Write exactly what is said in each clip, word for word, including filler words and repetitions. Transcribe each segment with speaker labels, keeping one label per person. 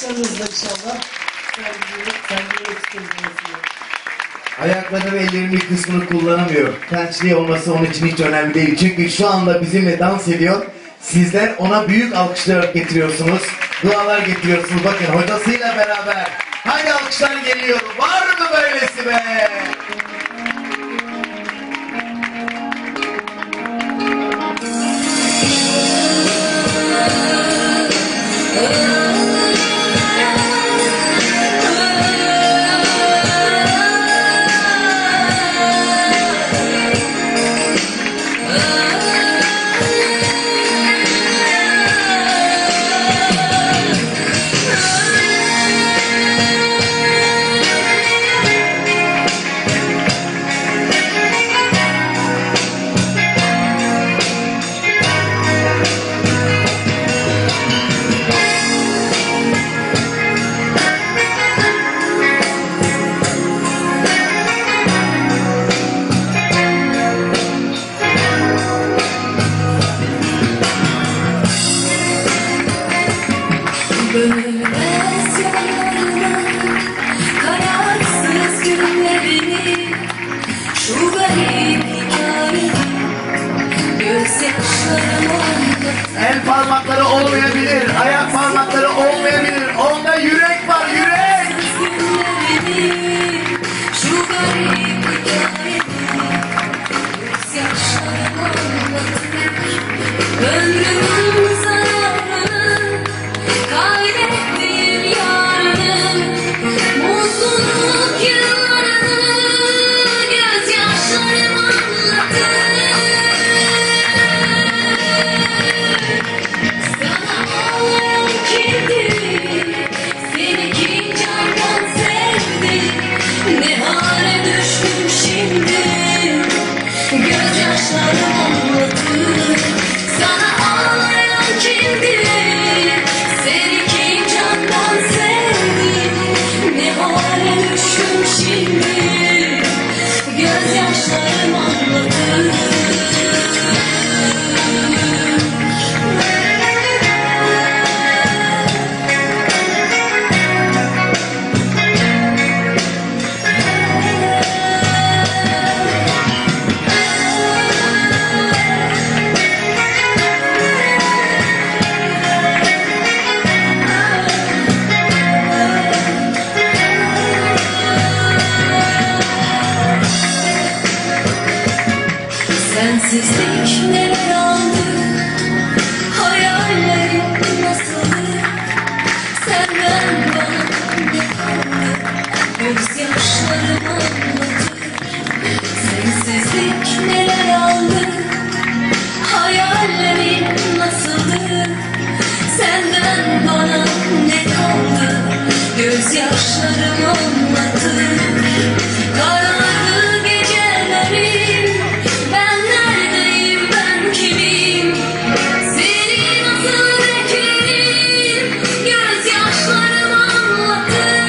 Speaker 1: alkışlarınızla inşallah. Sergiye yetiştireceğiz.
Speaker 2: Ayaklarını ve ellerinin bir kısmını kullanamıyor. Pençeli olması onun için hiç önemli değil. Çünkü şu anda bizimle dans ediyor. Sizler ona büyük alkışlar getiriyorsunuz. Dualar getiriyorsunuz. Bakın hocasıyla beraber. Haydi alkışlar geliyor. Var mı böylesi be?
Speaker 3: Bölmez yollarına kararsız günlerini, şu garip hikayeyi gözyaşlarım anlatır.
Speaker 2: El parmakları olmayabilir, ayak parmakları olmayabilir. Onda yürek var, yürek!
Speaker 3: Günlerini, şu garip hikayeyi gözyaşlarım anlatır. Ömrümün zararını, kaybettiğim yarını, mutluluk yıllarını gözyaşlarım anlatır. Sana ağlayan kimdi? Seni kim candan sevdi? Ne hale düştüm şimdi? Gözyaşlarım anlatır. Sana ağlayan kimdi? Seni kim candan sevdi? Ne hale düştüm şimdi? Gözyaşlarım anlatır. Sensizlik neler aldı, hayallerim nasıldı, senden bana ne kaldı, gözyaşlarım anlatır. Sensizlik neler aldı, hayallerim nasıldı, senden bana ne kaldı, gözyaşlarım anlatır. Karardı gecelerim, ben neredeyim, ben kimim? Seni nasıl beklerim? Gözyaşlarım anlatır.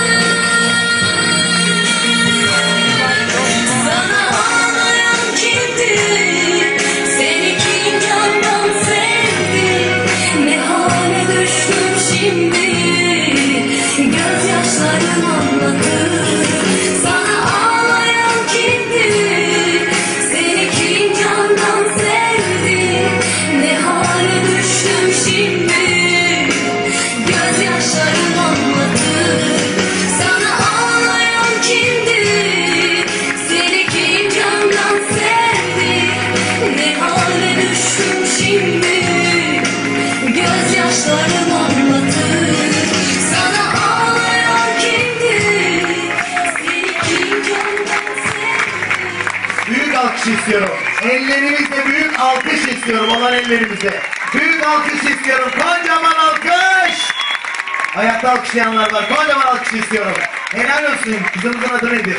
Speaker 3: Sana ağlayan kimdi? Seni kim candan sevdi? Ne hale düştüm şimdi? Gözyaşlarım anlatır. Sana ağlayan kimdi? Seni kim candan sevdi? Ne hale düştüm şimdi? Gözyaşlarım anlatır. Sana ağlayan kimdi? Seni kim candan sevdi? Ne hale düştüm şimdi? Gözyaşlarım anlatır. Sana ağlayan kimdi? Seni kim candan sevdi?
Speaker 2: Büyük alkış istiyorum. Ellerimizle büyük alkış istiyorum. Olan ellerimize. Büyük alkış istiyorum. Kocaman alkış. Ayakta alkışlayanlar var. Kocaman alkış istiyorum. Helal olsun. Kızımızın adı nedir?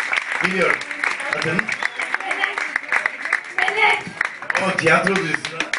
Speaker 2: Biliyorum. Adın?
Speaker 3: Melek. Melek.
Speaker 2: O tiyatro diyorsun ha.